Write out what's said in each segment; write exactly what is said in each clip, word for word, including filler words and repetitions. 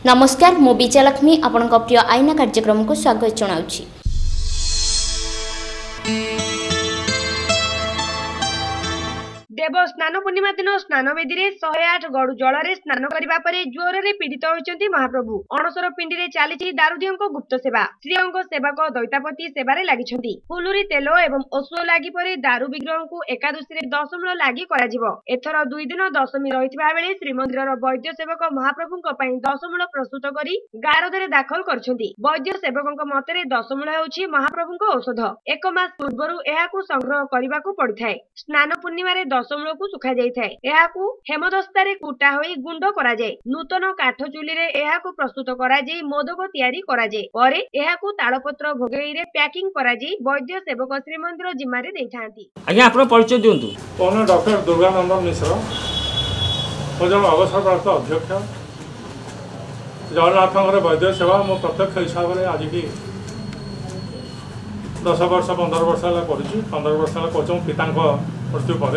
नमस्कार मु विजयलक्ष्मी आपण प्रिय आईना कार्यक्रम को स्वागत जनाऊँगी। देव स्नान पूर्णिमा दिन स्नान वेदी में शहे आठ गड़ु जल स्नान करने पर ज्वर से पीड़ित होती महाप्रभु। अणसर पिंडी में चली दारुदियों गुप्त सेवा। श्रीअंग सेवक दैतापति सेवार लगी फुलुरी तेल एवं ओषो लगी पर दारु विग्रह को एकादशी दशमूल लगी एथर दुई दिन दशमी रही बेले श्रीमंदिर वैद्य सेवक महाप्रभु दशमूल प्रस्तुत कर गारदे दाखल कर वैद्य सेवकों मतरे दशमूल होउछि महाप्रभु औषध। एक मास पूर्व संग्रह करने को पड़ता है। स्नान पूर्णिमा दशमूल को सुखा जाए हेमदस्तार कुटा होई गुंड करा जाए। नूतन काठ चुली रे एहाकू प्रस्तुत करा जाए मोदक तैयारी करा जाए और एहाकू तालपत्र भोगई रे पैकिंग करा जाए वैद्य सेवक श्रीमंदिर जिम्मारे देइथांती। आज्ञा आपन परिचय दियंतु। कोन डॉक्टर दुर्गानंदन मिश्र ओजन अवसरप्राप्त अध्यक्ष जगन्नाथ वैद्य सेवा मो प्रत्यक्ष हिसाब से आज की दस वर्ष पंद्रह वर्ष है कर पंद्रह वर्ष है कर पिता मृत्यु पर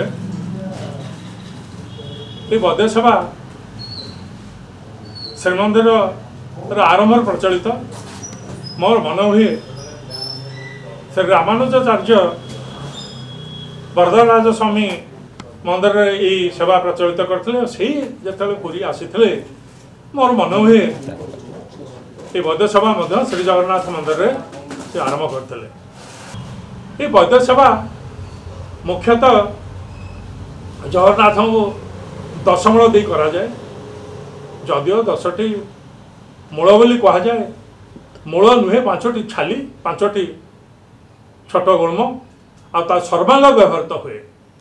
ये वैद्य सेवा श्रीमंदिर आरंभ प्रचलित मोर मन हुए श्री रामानुजाचार्य वरदराज स्वामी मंदिर ये सेवा प्रचलित करते से जो पुरी आसी मोर मन हुए ये वैद्य सेवा श्री जगन्नाथ मंदिर से आरंभ करते। ये वैद्य सेवा मुख्यतः जगन्नाथ को दशमूल दे करा जाए। जदिओ दसटी मूल बोली कह जाए मूल नुहे पांचटी छाली पांचटी छोट गुल्म आ सर्वांग व्यवहृत हुए।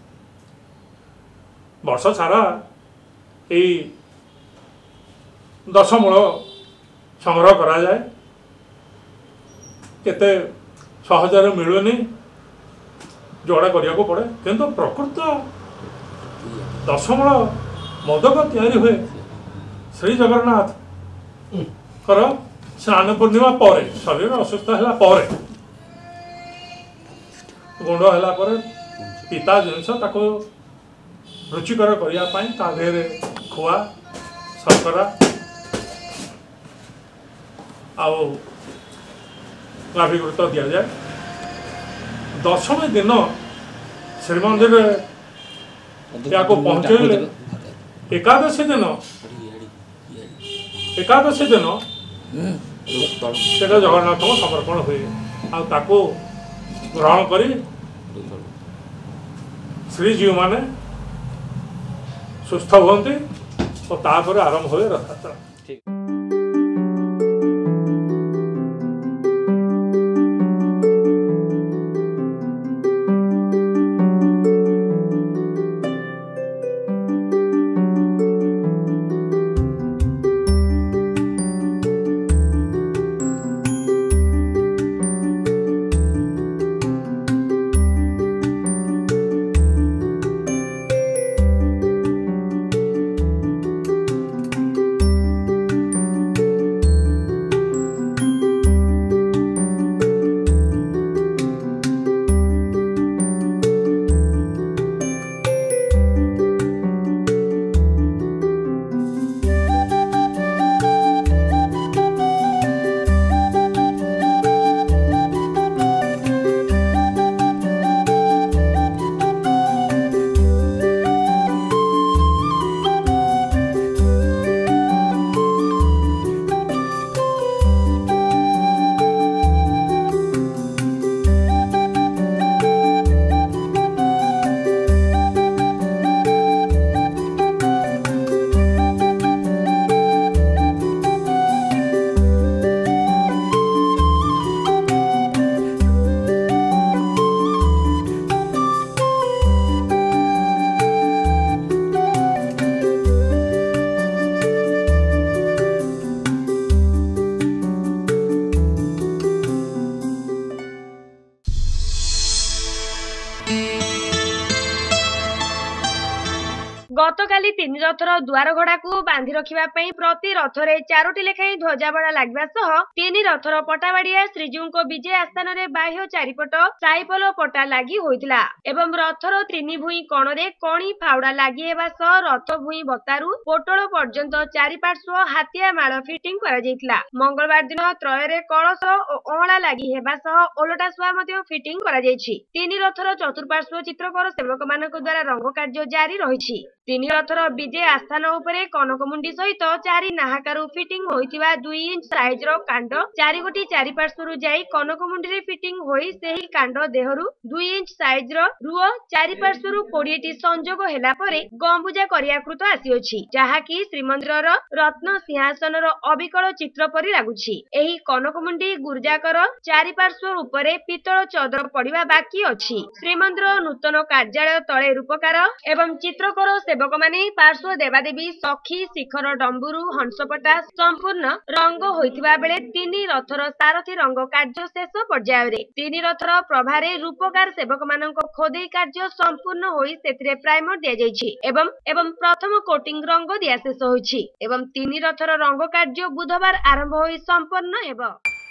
वर्ष सारा यही दशमूल संग्रह करा जाए। केते सहजरे मिलुनी जोड़ा करिया को पड़े किंतु प्रकृत दशमूल मोदक तैयारी हुए श्री जगन्नाथ कर स्नान पूर्णिमा पर शरीर असुस्थ है पर गुंड है पर पिता जिनस रुचिकर करने खुआ शर्करा आविघृत दि जाए। दशमी दिन श्रीमंदिर या पहुंचे एकादशी दिन एकादशी दिन से जगन्नाथ को समर्पण हुए आको ग्रहण कर श्रीजीव माने सुस्थ हुए और तापर आरंभ हुए रथयात्रा। गतकाली तीन रथर दुआर घोड़ा बांधि रखिबा पई प्रति रथरे चारोटी लेखाई ध्वजाबड़ा लागबा सह तीन रथर पटाबाड़िया श्रीजीउको विजय आस्थान रे बाह्य चारिपट साइपल पटा लागि होइतिला एवं रथर तीन भुई कणरे कणी फाउडा लागि हेबा सह रथ भुई बतारू पोटल पर्यंत चारि पार्श्व हातिया माळ फिटिंग करा जाइतिला। मंगलवार दिन त्रयरे कळस ओ अहळा लागि हेबा सह ओलटा सुआ मध्ये फिटिंग करा जाइछि। तीन रथर चतुर्पार्श्व चित्रकर सेवक मानक द्वारा रंग कार्य जारी रहिछि। तीन रथर विजय आस्थान उपरे कनकमुंडी सहित चारि नाहाकारु फिटिंग होइतिबा दुई इंच साइज रो कांड चारि गोटी चारि पार्श्वरु जाई कनकमुंडी रे फिटिंग होई सेही कांड देहरु दुई इंच साइज रो रुओ चारि पार्श्वरु बीस टी संजोग हेला परे गंबुजा करियाकृत आसीओछि जहा कि श्रीमंदिरर रत्न सिंहासन रो अबिकल चित्र परि लागुछि। एही कनकमुंडी गुर्जाकर चारि पार्श्व उपरे पितळ चदर पडिबा बाकी अछि। श्रीमंदिर नूतन कार्यालय तळे रूपकार एवं चित्रकर सेवक माने पार्श्व देवादेवी सखी शिखर डंबुरु हंसपटा संपूर्ण रंग होइतिबा बेले तीन रथर सारथी रंग कार्य शेष पर्याय रे तीन रथर प्रभारे रूपकार सेवक मानक खोदेई कार्य संपूर्ण होई सेतिरे प्राइमर दिया जाइछि एवं एवं प्रथम कोटिंग रंग दिया शेष होइछि एवं तीन रथर रंग कार्य बुधवार आरंभ होई संपन्न हेबो।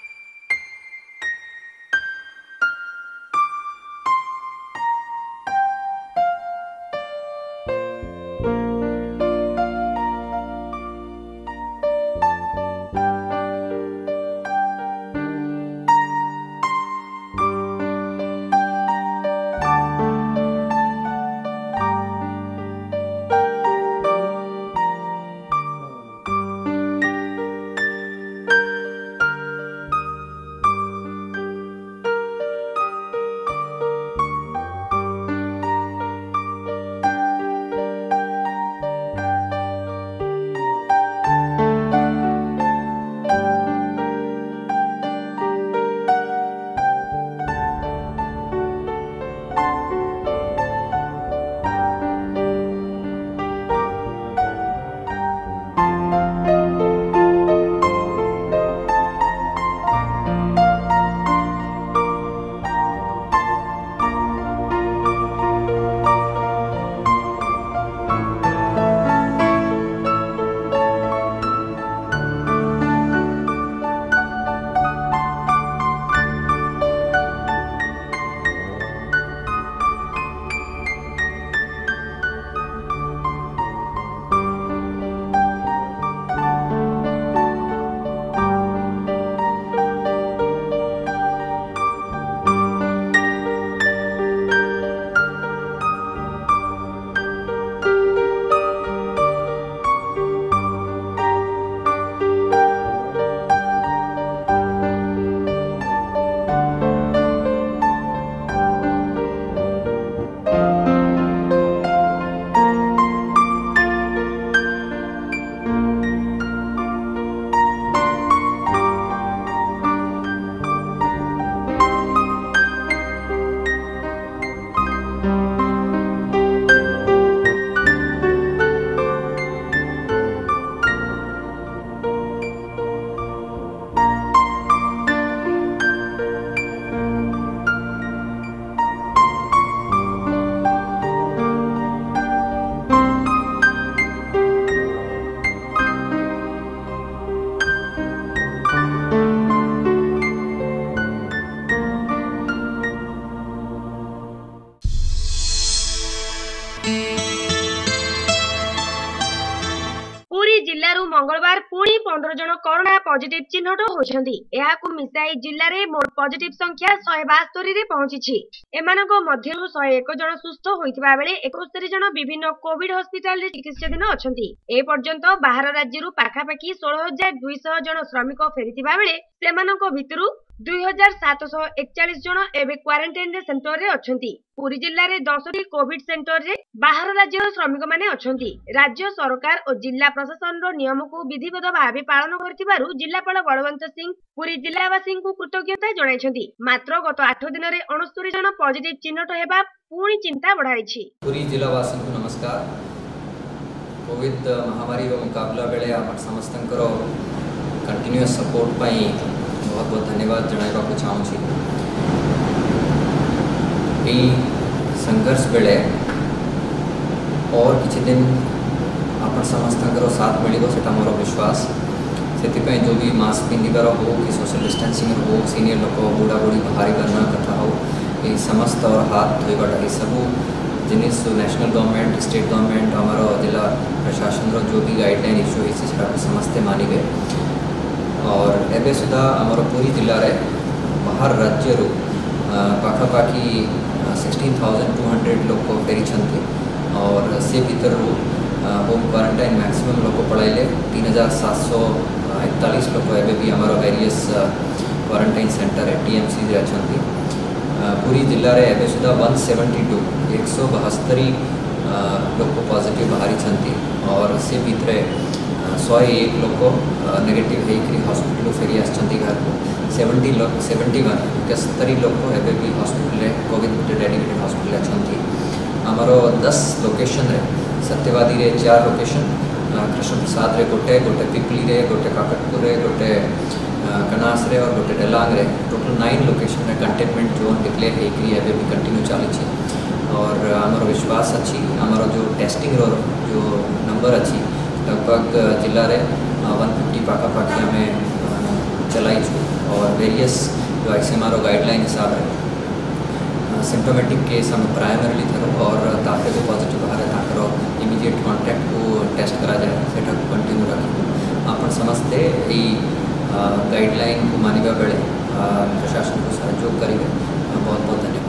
मंगलवार पुणी पंद्रह जन कोरोना पॉजिटिव चिन्हट होइछन्ति। एहाकु मिसाई जिल्ला रे मोट पॉजिटिव संख्या एक सौ बास्तरी रे पहुंचिछि। एमानक मध्यरु एक सौ एक जन सुस्थ होइतिबा बेले इकहत्तर जन विभिन्न कोविड हॉस्पिटल रे चिकित्साधीन अछन्ति। ए पर्यंत बाहर राज्यरु पाखापाखि सोलह हजार दुई सौ जन श्रमिक फेरितिबा बेले सेमानक भितरु दुई हजार सात सौ एकचालीस जन एबे क्वारंटाइन रे सेंटर रे अछन्ति। पुरी जिल्ला रे दस टी कोविड सेंटर रे बाहर राज्यर श्रमिक माने अछन्ति। राज्य सरकार और जिल्ला प्रशासन रो नियम को विधिवत भाबे पालन करथिबारु जिल्लापाल बलवंत सिंह पुरी जिल्लावासी को कृतज्ञता जणाइछन्ति। मात्र गत आठ दिन रे उनसत्तर जन पॉजिटिव चिन्हट हेबा पुणी चिंता बढ़ाइछि। पुरी जिल्लावासी को नमस्कार। कोविड महामारी रो मुकाबला बेले हम समस्तंकर कंटिन्यूअस सपोर्ट पई बहुत बहुत धन्यवाद जणाइबाकु चाहूछि। एई संघर्ष बेले और किसी दिन आपण समस्त साथ मिल से मोर विश्वास से जो भी मास्क पिंधार हो कि सोशल डिस्टेंसिंग हो सीनियर लोक बुढ़ा बुढ़ी बाहर न कथा हो ये समस्त और हाथ धोईबाटा ये सब जिनिस नेशनल गवर्नमेंट स्टेट गवर्नमेंट आमर जिला प्रशासन जो भी गाइडलाइन इश्यू होता समस्ते मानिबे और एबे सुधा आमर पूरी जिले में बाहर राज्य पाखापाखी सिक्सटीन थाउजेंड टू हंड्रेड लोक फेरी और से भीतर होम क्वारंटाइन मैक्सिमम लोक पड़ाइले तीन हजार सात सौ इकतालीस लोक एवं भी आमर various quarantine centre T M C अच्छा पूरी जिले में एवं सुधा वन सेवेन्टी टू एक सौ बहस्तरी लोक पॉजिटिव बाहरी और से भितर सौ एक लोक नेगेटिव होकर हॉस्पिटल फेरी आसछंती घर को सेवेन्टी लोक सेवेन्टी वन इकस्तरी लोक एवं भी हॉस्पिटल कोविड डेडिकेटेड हॉस्पिटल अच्छा आमर दस लोकेशन रे सत्यवादी रे चार लोकेशन कृष्ण प्रसाद रे गोटे गोटे पिपली रे गोटे काकटपुर रे गोटे कनास रे और गोटे डेलांग रे टोटल नाइन लोकेशन रे कंटेनमेंट जोन डिक्लेयर होकर एवं भी कंटिन्यू चली और आमर विश्वास अच्छी आमर जो टेस्टिंग रो जो नंबर अच्छी लगभग जिले में वन फिफ्टी पाखापाखी आम चलाई और वेरियस जो आईसीएमआर गाइडलाइन हिसाब से सिम्टोमेटिक केस हम प्राइमरीली थरो और ताके जो पॉजिटिव बाहर ताकर इमीडिएट कांटेक्ट को टेस्ट करा जाए सेटा को कंटिन्यू रखी आपण समस्ते ई गाइडलाइन को मानिबा बेले प्रशासन को सहयोग करेंगे। बहुत बहुत धन्यवाद।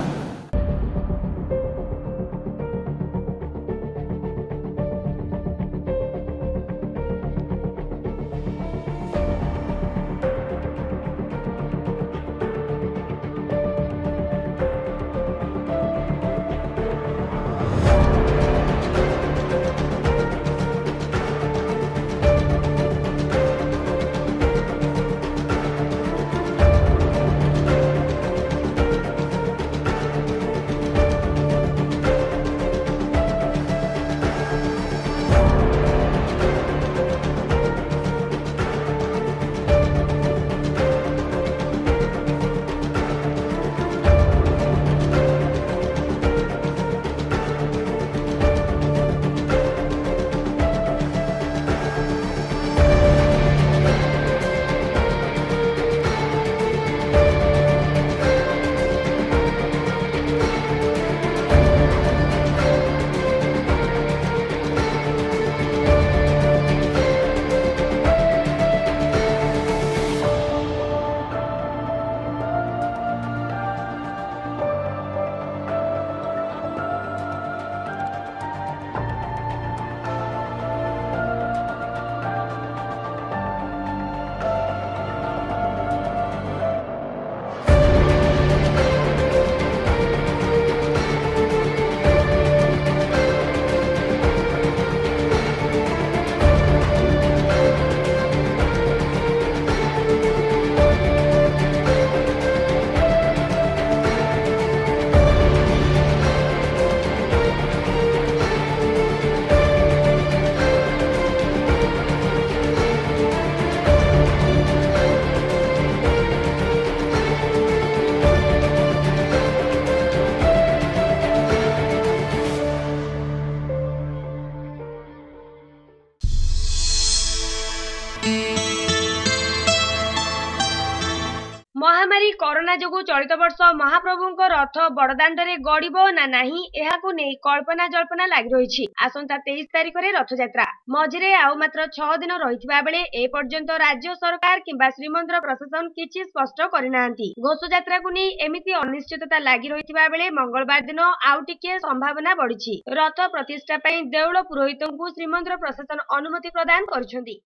महामारी कोरोना जोगु चलित वर्ष महाप्रभु रथ बड़दाण्डे गड़ब ना नहीं एहाकु नै कल्पना जल्पना लगी रही। आसंता तेईस तारिख में रथयात्रा मझिरे आउ मात्र छह दिन रहिथिबा बेले ए पर्यंत राज्य सरकार किंबा श्रीमंदिर प्रशासन किछि स्पष्ट करिनांती। घोषयात्रा को नै एमिति अनिश्चितता लगी रहिथिबा बेले मंगलवार दिन आउ टिके संभावना बढ़िछि। रथ प्रतिष्ठा पई देउळ पुरोहितंकु श्रीमंदिर प्रशासन अनुमति प्रदान करिसेंती।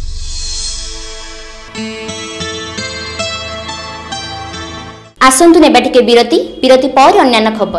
आसंतु नेबा टिके विरति विरति पर अन्यान्य खबर।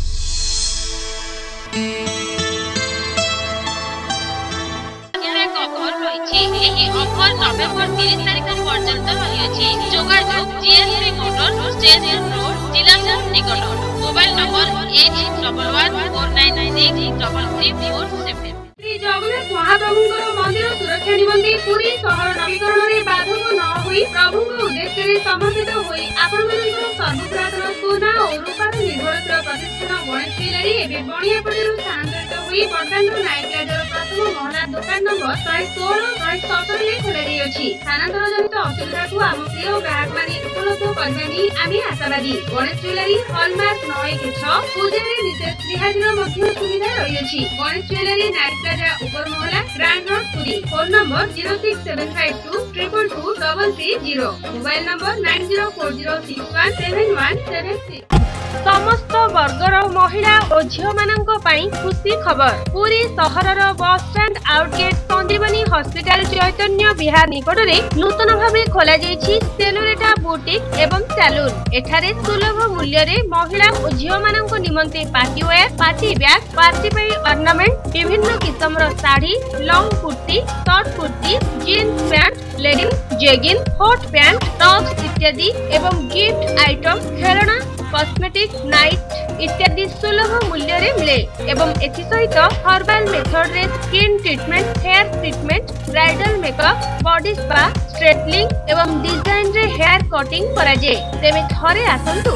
ऑफर नवेम्बर तीस तारिख पर्यंत रही। जोगाजोग जीएसपी मोटर्स स्टेशन रोड जिला निकट। Mobile number eight double one four nine six double three four seven. Shri Jagannath महाप्रभुଙ୍କର ମନ୍ଦିର ସୁରକ୍ଷା ନିମନ୍ତେ ପୁରୀ ସହର ନବୀକରଣରେ ବାଧକ ନ होई प्रभु को उद्देश्य रे समर्पित होई आपण मानकर सर्वपुरातन सोना और रूपार निर्भरशील प्रतिष्ठान गणेश ज्वेलरी एवं बणियापड़ीरू स्थानांतरित होई बड़दाण्ड नायक प्लाजार प्रथम महला दुकान नंबर शहे षोहल शहे सतर रे खोलाई अछि। स्थानांतर जनित असुविधा को आम प्रिय ग्राहक माने उपलब्ध करबानी आमे आशावादी। गणेश ज्वेलरी हॉलमार्क नौ एक छह पूजारे विशेष रिहातिर मध्य सुविधा रही अछि। गणेश ज्वेलरी नायक प्लाजा ऊपर महला grand road Puri. Phone number zero six seven five two triple two double three zero, mobile number nine zero four zero six one seven one seven six। समस्त वर्गर महिला और झियो मानंको पाई खुशी खबर। पूरी सहरर bus stand out gate Sandipani hospital Chaitanya Vihar निकट में नूतन भावे खोला जायछि सेलोरेटा बुटीक एवं सैलून। एठारे सुलभ मूल्य रे महिला और झियो मानंको निमंते party wear, party bag, party पाई ऑर्नामेंट, विभिन्न किस्मर sari, long kurti, short kurti, jeans pant, legging, jegging, hot pant, tops इत्यादि एवं गिफ्ट आइटम, खेलना, कॉस्मेटिक, नाइट इत्यादि सुलभ मूल्य रे मिले एवं एथि सहित हर्बल मेथड रे skin treatment, hair treatment, bridal makeup, body spa, straightening एवं डिजाइन रे हेयर कटिंग करा जाय। तेमे थरे आसंतु।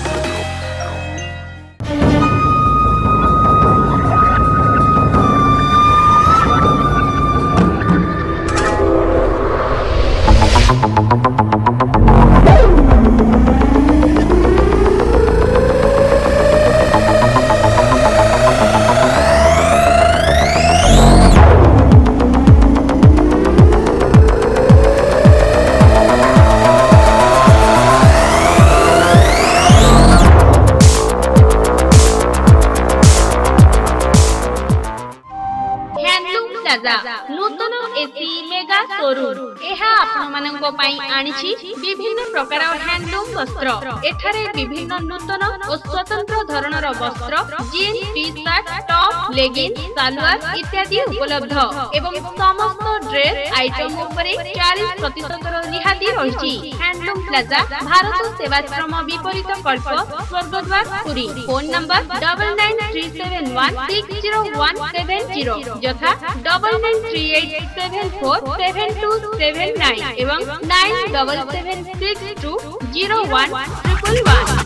नूतन एसी मेगा शोरूम एहा आपण मानंको पाई आनिछि विभिन्न प्रकार हैंडलूम वस्त्र। एठारे विभिन्न नूतन और स्वतंत्र धरणर वस्त्र, jeans, T shirt, top, legging, salwar इत्यादि उपलब्ध एवं समस्त ड्रेस आइटम उपरे चालीस प्रतिशत रिहाती रहिछि। हैंडलूम प्लाजा, भारत सेवाश्रम विपरीत कल्प, Swargadwar Puri. Phone number double nine three seven one six zero one seven zero यथा double nine three eight seven four seven two seven nine एवं nine double seven six two zero one triple one.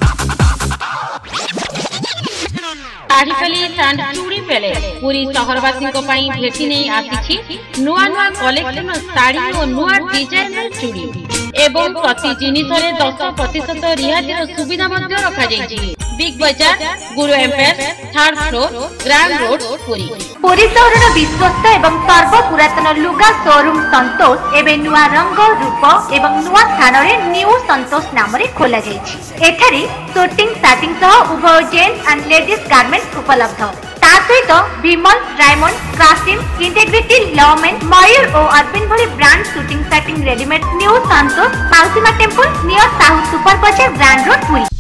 साड़ीपाली सांड चूड़ी पेले पूरी सहरवासी को पाई भेटी नहीं आसीछि नुआ नुआ कलेक्शन साड़ी और नुआ डिजाइन चूड़ी एवं प्रति जिनिस रे दस प्रतिशत रिहाती सुविधा मध्य रखा जायछि। Big Bazaar, Guru Empire, third floor, grand road, Puri. Puri सहरर विश्वस्त एवं सर्व पुरातन लुगा शोरूम संतोष एवं नुआ रंग रूप एवं नुआ स्थान रे न्यू संतोष नाम रे खोला जायछि। एठारे शूटिंग स्टार्टिंग सह उभय जेंट्स एंड लेडीज गारमेंट्स उपलब्ध। ता सहित विमल, डायमंड, क्रासिम, इंटेग्रिटी, लवमेन, मयूर और अर्पिन भली brand suiting starting readymade new Santosh Mausima temple near south super bazaar grand road Puri.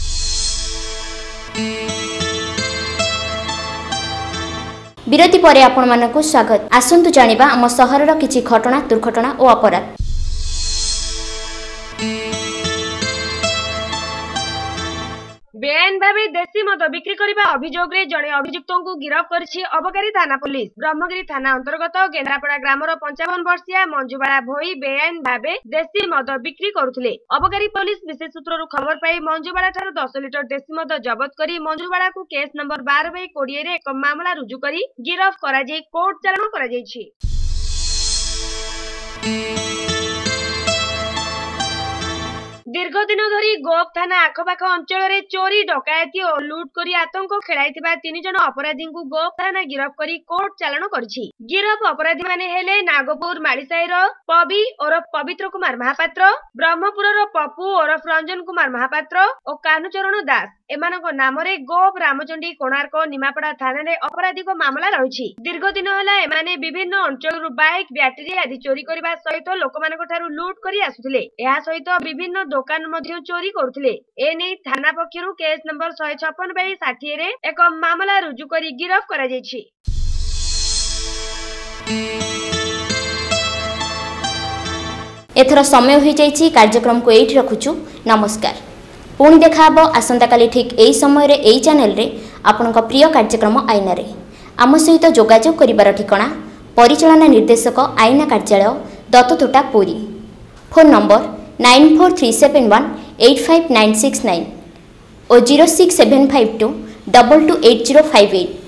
विरति परे आपण मानकु स्वागत। आसंतु जानिबा आम सहरर किछि घटना, दुर्घटना और अपराध। बेआईन भावे देशी मद बिक्री करने अभियोग रे जड़े अभियुक्तों को गिरफ्त करिछि अबकारी थाना पुलिस। ब्रह्मगिरी थाना अंतर्गत गेंद्रापड़ा ग्रामर पंचावन वर्षीय मंजुबाला भोई बेआईन भावे देशी मद बिक्री करुथिले। अबकारी पुलिस विशेष सूत्ररु खबर पाई मंजुबाला ठारू दस लिटर देशी मद जबत करी मंजुबाला को केस नंबर बारह बाई कोड़े रे एक मामला रुजु करी गिरफ्त करा जाई कोर्ट चालाण करा जाईछि। दीर्घ दिन धरी गोप थाना आखपाख अंचल रे चोरी, डकायती और लुट करी आतंक खेलाइथिबा तीन जन अपराधी को गोप थाना गिरफ्त करी कोर्ट चालाण करछि। गिरफ्त अपराधी माने हेले नागपुर माड़ीसाईर पबी ओरफ पवित्र कुमार महापात्र, ब्रह्मपुरर पप्पू ओरफ रंजन कुमार महापात्र और कानुचरण दास। एमानक नाम रे गोप, रामचंडी, कोणार्क, निमापड़ा थाना रे अपराधी को मामला रहिछि। दीर्घ दिन होला एमाने विभिन्न अंचल बाइक, बैटरी आदि चोरी करबा सहित लोकमानक ठारू लूट करी आसुथिले। एहा सहित विभिन्न दुकान मध्य चोरी करुथिले। एने थाना पक्षरु केस नंबर एक सौ छप्पन बाई साठ रे एक मामला रुजु करी गिरफ्त करा जायछि। एथर समय हो जायछि। कार्यक्रम को एठी रखुछु। नमस्कार। पुणी देखा हबो आसंता काली ठीक एई समय रे एई चैनल रे आपनका प्रिय कार्यक्रम आईना रे। आम सहित जोगाजोग करिबार ठिकाना परिचालना निर्देशक आईना कार्यालय दत्ततोटा Puri. Phone number nine four three seven one eight five nine six nine और zero six seven five two double two eight zero five eight.